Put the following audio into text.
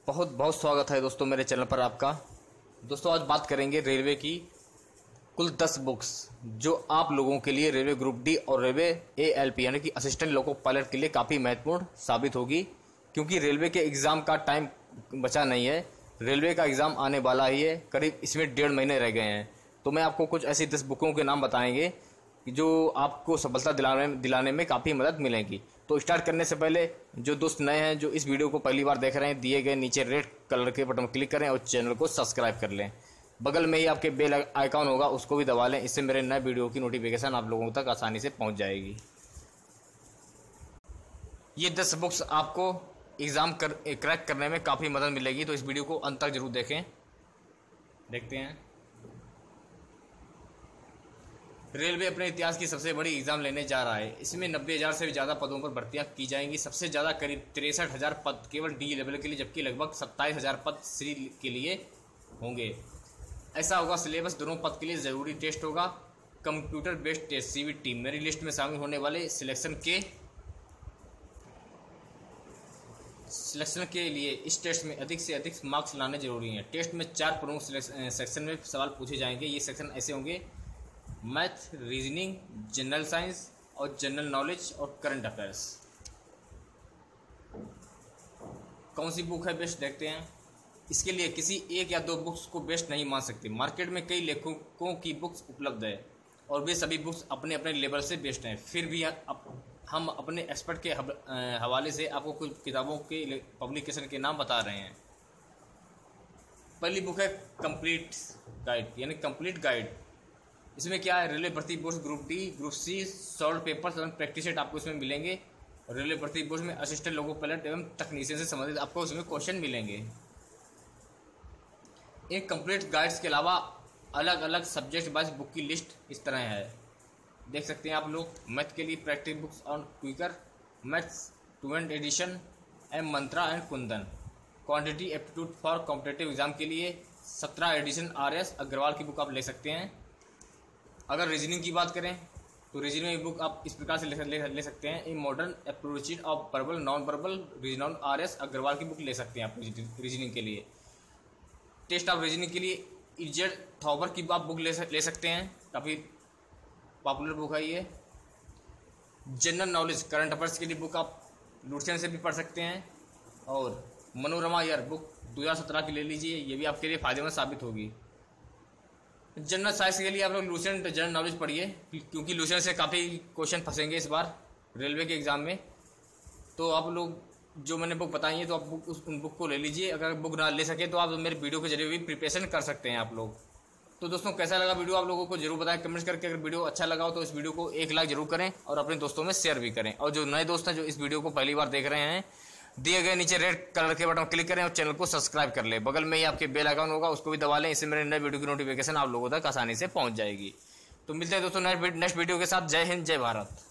बहुत बहुत स्वागत है दोस्तों मेरे चैनल पर आपका। दोस्तों आज बात करेंगे रेलवे की कुल 10 बुक्स जो आप लोगों के लिए रेलवे ग्रुप डी और रेलवे ALP यानी कि असिस्टेंट लोको पायलट के लिए काफ़ी महत्वपूर्ण साबित होगी, क्योंकि रेलवे के एग्ज़ाम का टाइम बचा नहीं है। रेलवे का एग्ज़ाम आने वाला ही है, करीब इसमें 1.5 महीने रह गए हैं। तो मैं आपको कुछ ऐसी 10 बुकों के नाम बताएंगे जो आपको सफलता दिलाने में काफ़ी मदद मिलेगी। तो स्टार्ट करने से पहले जो दोस्त नए हैं, जो इस वीडियो को पहली बार देख रहे हैं, दिए गए नीचे रेड कलर के बटन क्लिक करें और चैनल को सब्सक्राइब कर लें। बगल में ही आपके बेल आइकॉन होगा, उसको भी दबा लें। इससे मेरे नए वीडियो की नोटिफिकेशन आप लोगों तक आसानी से पहुंच जाएगी। ये 10 बुक्स आपको एग्ज़ाम क्रैक करने में काफ़ी मदद मिलेगी, तो इस वीडियो को अंत तक जरूर देखें। देखते हैं। रेलवे अपने इतिहास की सबसे बड़ी एग्ज़ाम लेने जा रहा है। इसमें 90,000 से ज़्यादा पदों पर भर्तियां की जाएंगी। सबसे ज़्यादा करीब 63,000 पद केवल डी लेवल के लिए, जबकि लगभग 27,000 पद सी के लिए होंगे। ऐसा होगा सिलेबस दोनों पद के लिए ज़रूरी टेस्ट होगा कंप्यूटर बेस्ड टेस्ट CBT। मेरी लिस्ट में शामिल होने वाले सिलेक्शन के लिए इस टेस्ट में अधिक से अधिक मार्क्स लाने जरूरी हैं। टेस्ट में 4 प्रमुख सेक्शन में सवाल पूछे जाएंगे। ये सेक्शन ऐसे होंगे: मैथ, रीजनिंग, जनरल साइंस और जनरल नॉलेज और करंट अफेयर्स। कौन सी बुक है बेस्ट, देखते हैं। इसके लिए किसी एक या 2 बुक्स को बेस्ट नहीं मान सकते। मार्केट में कई लेखकों की बुक्स उपलब्ध है और वे सभी बुक्स अपने अपने लेवल से बेस्ट हैं। फिर भी हम अपने एक्सपर्ट के हवाले से आपको कुछ किताबों के पब्लिकेशन के नाम बता रहे हैं। पहली बुक है कंप्लीट गाइड यानी कंप्लीट गाइड। इसमें क्या है, रेलवे भर्ती post group D, group C, solve papers एवं प्रैक्टिस सेट आपको इसमें मिलेंगे। रेलवे भर्ती पोस्ट में असिस्टेंट लोको पायलट एवं तकनीशियन से संबंधित आपको इसमें क्वेश्चन मिलेंगे। एक कंप्लीट गाइड्स के अलावा अलग अलग सब्जेक्ट वाइज बुक की लिस्ट इस तरह है, देख सकते हैं आप लोग। मैथ के लिए practice books on quicker, maths 2nd edition, M Mantra and Kundan. Quantity aptitude for competitive exam के लिए 17 एडिशन RS अग्रवाल की बुक आप ले सकते हैं। अगर रीजनिंग की बात करें तो रीजनिंग की बुक आप इस प्रकार से ले सकते हैं: a modern approach of verbal non verbal reason RS Agarwal की बुक ले सकते हैं आप रीजनिंग के लिए। टेस्ट ऑफ रीजनिंग के लिए इजेड थॉबर की आप बुक ले सकते हैं, काफ़ी पॉपुलर बुक है ये। जनरल नॉलेज करंट अफेयर्स के लिए बुक आप लुसेंट से भी पढ़ सकते हैं। और मनोरमा ईयर बुक 2017 की ले लीजिए, ये भी आपके लिए फायदेमंद साबित होगी। जनरल साइंस के लिए आप लोग लुसेंट जनरल नॉलेज पढ़िए, क्योंकि लुसेंट से काफ़ी क्वेश्चन फंसेंगे इस बार रेलवे के एग्ज़ाम में। तो आप लोग जो मैंने बुक बताई है तो आप उन बुक को ले लीजिए। अगर बुक ना ले सके तो आप मेरे वीडियो के जरिए भी प्रिपरेशन कर सकते हैं आप लोग। तो दोस्तों कैसा लगा वीडियो आप लोगों को जरूर बताएं कमेंट्स करके। अगर वीडियो अच्छा लगा हो तो इस वीडियो को 1 लाइक जरूर करें और अपने दोस्तों में शेयर भी करें। और जो नए दोस्त हैं जो इस वीडियो को पहली बार देख रहे हैं, दिए गए नीचे रेड कलर के बटन क्लिक करें और चैनल को सब्सक्राइब कर लें। बगल में ही आपके बेल आइकन होगा, उसको भी दबा लें। इससे मेरे नए वीडियो की नोटिफिकेशन आप लोगों तक आसानी से पहुंच जाएगी। तो मिलते हैं दोस्तों नेक्स्ट वीडियो के साथ। जय हिंद, जय भारत।